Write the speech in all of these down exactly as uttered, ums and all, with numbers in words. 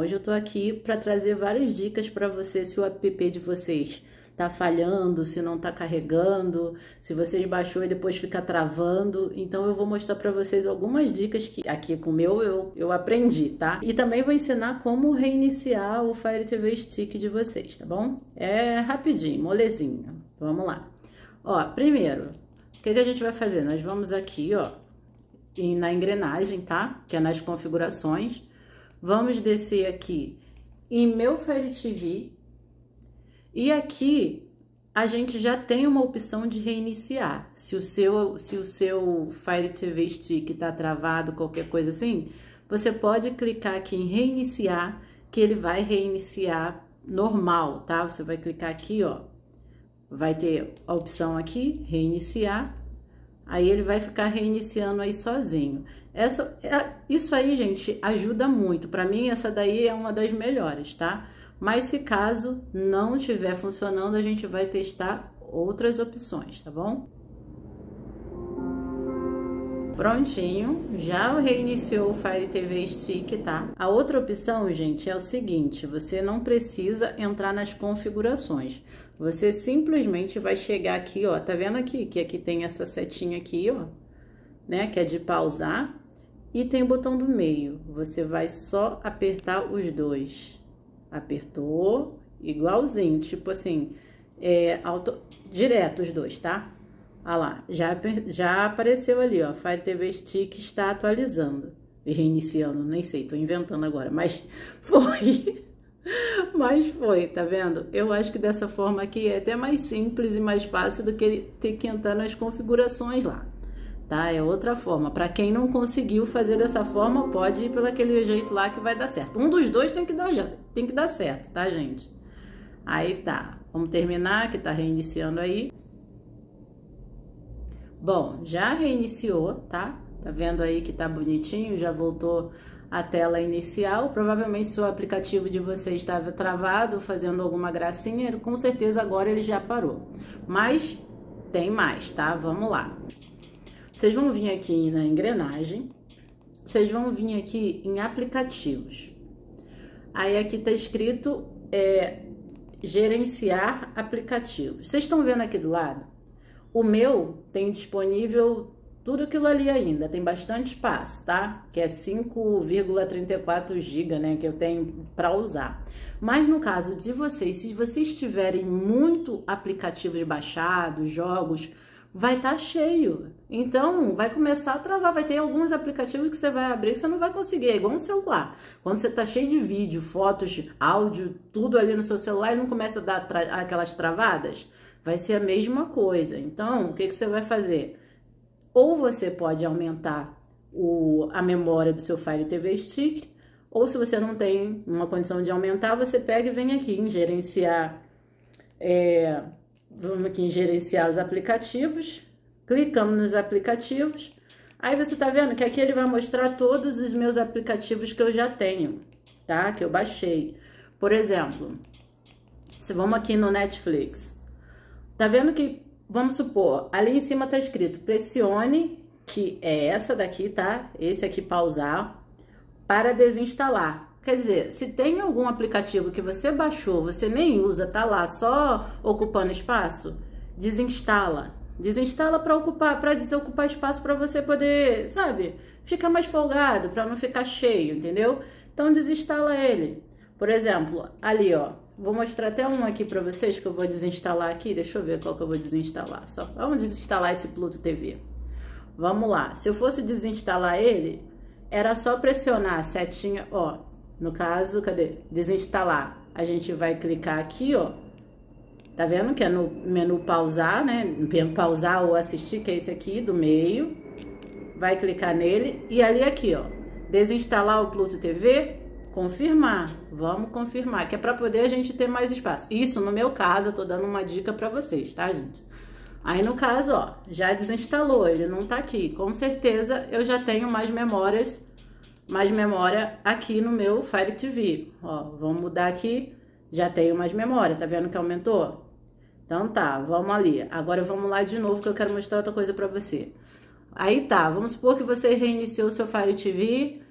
hoje eu tô aqui para trazer várias dicas para você se o app de vocês tá falhando, se não tá carregando, se vocês baixou e depois fica travando. Então eu vou mostrar para vocês algumas dicas que aqui com o meu eu, eu aprendi, tá? E também vou ensinar como reiniciar o Fire T V Stick de vocês, tá bom? É rapidinho, molezinha. Vamos lá. Ó, primeiro, o que que a gente vai fazer? Nós vamos aqui, ó, na engrenagem, tá? Que é nas configurações. Vamos descer aqui em meu Fire T V. E aqui a gente já tem uma opção de reiniciar. Se o seu, se o seu Fire T V Stick tá travado, qualquer coisa assim, você pode clicar aqui em reiniciar, que ele vai reiniciar normal, tá? Você vai clicar aqui, ó. Vai ter a opção aqui, reiniciar. Aí ele vai ficar reiniciando aí sozinho. Essa, isso aí, gente, ajuda muito. Para mim, essa daí é uma das melhores, tá? Mas se caso não estiver funcionando, a gente vai testar outras opções, tá bom? Prontinho, já reiniciou o Fire T V Stick, tá? A outra opção, gente, é o seguinte, você não precisa entrar nas configurações. Você simplesmente vai chegar aqui, ó, tá vendo aqui? Que aqui tem essa setinha aqui, ó, né? Que é de pausar. E tem o botão do meio. Você vai só apertar os dois. Apertou, igualzinho, tipo assim, é, auto, direto os dois, tá? Olha lá, já, já apareceu ali, ó, Fire T V Stick está atualizando e reiniciando, nem sei, tô inventando agora, mas foi, mas foi, tá vendo? Eu acho que dessa forma aqui é até mais simples e mais fácil do que ter que entrar nas configurações lá. Tá? É outra forma. Para quem não conseguiu fazer dessa forma, pode ir pelo aquele jeito lá que vai dar certo. Um dos dois tem que dar, tem que dar certo, tá, gente? Aí tá. Vamos terminar, que tá reiniciando aí. Bom, já reiniciou, tá? Tá vendo aí que tá bonitinho, já voltou a tela inicial. Provavelmente se o aplicativo de vocês estava travado, fazendo alguma gracinha, com certeza agora ele já parou. Mas tem mais, tá? Vamos lá. Vocês vão vir aqui na engrenagem, vocês vão vir aqui em aplicativos. Aí aqui tá escrito é, gerenciar aplicativos. Vocês estão vendo aqui do lado? O meu tem disponível tudo aquilo ali ainda, tem bastante espaço, tá? Que é cinco vírgula trinta e quatro gigas, né, que eu tenho para usar. Mas no caso de vocês, se vocês tiverem muito aplicativos baixados, jogos, vai estar tá cheio. Então, vai começar a travar. Vai ter alguns aplicativos que você vai abrir que você não vai conseguir. É igual um celular. Quando você tá cheio de vídeo, fotos, áudio, tudo ali no seu celular e não começa a dar tra aquelas travadas, vai ser a mesma coisa. Então, o que, que você vai fazer? Ou você pode aumentar o, a memória do seu Fire T V Stick, ou se você não tem uma condição de aumentar, você pega e vem aqui em gerenciar... É, vamos aqui em gerenciar os aplicativos, clicamos nos aplicativos, aí você tá vendo que aqui ele vai mostrar todos os meus aplicativos que eu já tenho, tá? Que eu baixei. Por exemplo, se vamos aqui no Netflix, tá vendo que, vamos supor, ali em cima tá escrito, pressione, que é essa daqui, tá? Esse aqui pausar, para desinstalar. Quer dizer, se tem algum aplicativo que você baixou, você nem usa, tá lá só ocupando espaço, desinstala. Desinstala para ocupar, para desocupar espaço para você poder, sabe, ficar mais folgado, para não ficar cheio, entendeu? Então desinstala ele. Por exemplo, ali, ó, vou mostrar até um aqui para vocês que eu vou desinstalar aqui. Deixa eu ver qual que eu vou desinstalar. Só vamos desinstalar esse Pluto T V. Vamos lá. Se eu fosse desinstalar ele, era só pressionar a setinha, ó. No caso, cadê? Desinstalar. A gente vai clicar aqui, ó. Tá vendo que é no menu pausar, né? No pausar ou assistir, que é esse aqui do meio. Vai clicar nele. E ali aqui, ó. Desinstalar o Pluto T V. Confirmar. Vamos confirmar. Que é pra poder a gente ter mais espaço. Isso, no meu caso, eu tô dando uma dica pra vocês, tá, gente? Aí, no caso, ó. Já desinstalou. Ele não tá aqui. Com certeza, eu já tenho mais memórias... mais memória aqui no meu Fire T V. Ó, vamos mudar aqui, já tenho mais memória, tá vendo que aumentou? Então tá, vamos ali. Agora vamos lá de novo que eu quero mostrar outra coisa pra você. Aí tá, vamos supor que você reiniciou o seu Fire T V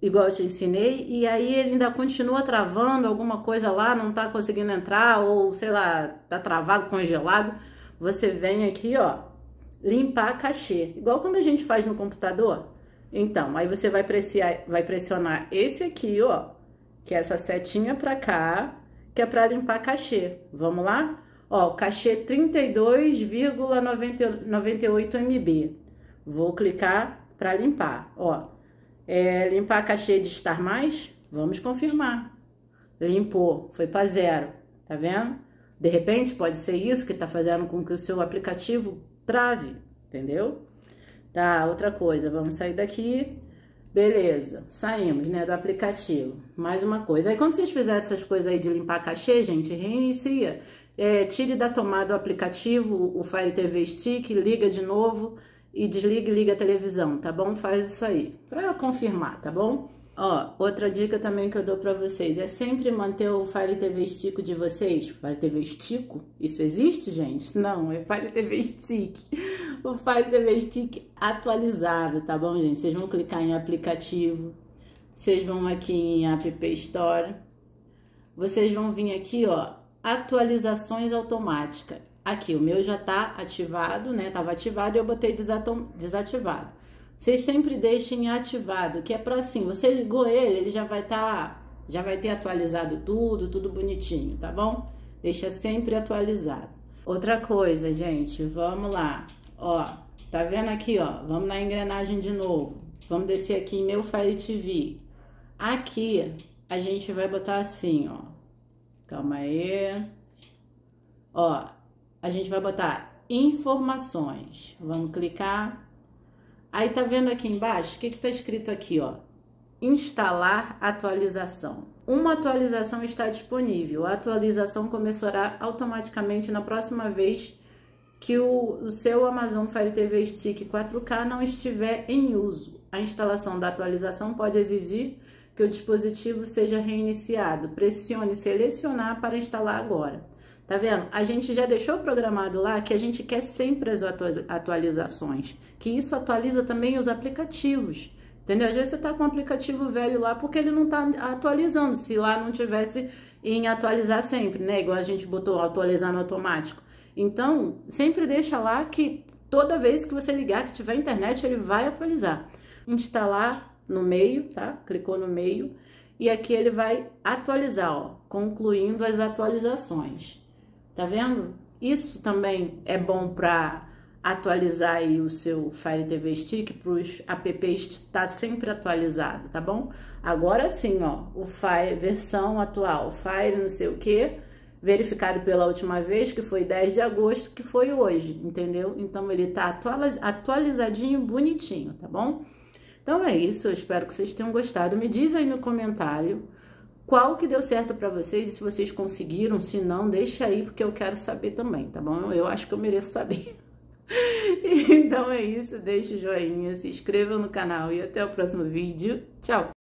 igual eu te ensinei, e aí ele ainda continua travando alguma coisa lá, não tá conseguindo entrar, ou sei lá, tá travado, congelado, você vem aqui, ó, limpar cachê, igual quando a gente faz no computador. Então, aí você vai pressionar, vai pressionar esse aqui, ó, que é essa setinha pra cá, que é pra limpar cachê. Vamos lá? Ó, cachê trinta e dois vírgula noventa e oito megabytes. Vou clicar pra limpar, ó. É, limpar cachê de estar mais? Vamos confirmar. Limpou, foi para zero, tá vendo? De repente pode ser isso que tá fazendo com que o seu aplicativo trave, entendeu? Tá, outra coisa, vamos sair daqui. Beleza, saímos, né, do aplicativo. Mais uma coisa, aí quando vocês fizerem essas coisas aí de limpar cachê, gente, reinicia. É, tire da tomada o aplicativo, o Fire T V Stick, liga de novo e desliga e liga a televisão, tá bom? Faz isso aí, pra confirmar, tá bom? Ó, outra dica também que eu dou pra vocês é sempre manter o Fire T V Stick de vocês. Fire T V Stick? Isso existe, gente? Não, é Fire T V Stick. O Fire T V Stick atualizado, tá bom, gente? Vocês vão clicar em aplicativo, vocês vão aqui em App Store, vocês vão vir aqui, ó, atualizações automáticas. Aqui, o meu já tá ativado, né? Tava ativado e eu botei desativado. Vocês sempre deixem ativado, que é para assim, você ligou ele, ele já vai estar, já vai ter atualizado tudo, tudo bonitinho, tá bom? Deixa sempre atualizado. Outra coisa, gente, vamos lá. Ó, tá vendo aqui, ó? Vamos na engrenagem de novo. Vamos descer aqui em meu Fire T V. Aqui, a gente vai botar assim, ó. Calma aí. Ó, a gente vai botar informações. Vamos clicar. Aí tá vendo aqui embaixo, o que que tá escrito aqui, ó? Instalar atualização. Uma atualização está disponível. A atualização começará automaticamente na próxima vez que o, o seu Amazon Fire T V Stick quatro K não estiver em uso. A instalação da atualização pode exigir que o dispositivo seja reiniciado. Pressione selecionar para instalar agora. Tá vendo? A gente já deixou programado lá que a gente quer sempre as atualizações, que isso atualiza também os aplicativos, entendeu? Às vezes você tá com um aplicativo velho lá porque ele não tá atualizando, se lá não tivesse em atualizar sempre, né? Igual a gente botou atualizar no automático. Então, sempre deixa lá que toda vez que você ligar, que tiver internet, ele vai atualizar. Instalar no meio, tá? Clicou no meio e aqui ele vai atualizar, ó, concluindo as atualizações. Tá vendo? Isso também é bom para atualizar aí o seu Fire T V Stick, para os apps estar sempre atualizado, tá bom? Agora sim, ó, o Fire, versão atual, Fire não sei o que, verificado pela última vez, que foi dez de agosto, que foi hoje, entendeu? Então ele tá atualizadinho, bonitinho, tá bom? Então é isso, eu espero que vocês tenham gostado. Me diz aí no comentário qual que deu certo pra vocês e se vocês conseguiram, se não, deixa aí porque eu quero saber também, tá bom? Eu acho que eu mereço saber. Então é isso, deixa o joinha, se inscreva no canal e até o próximo vídeo. Tchau!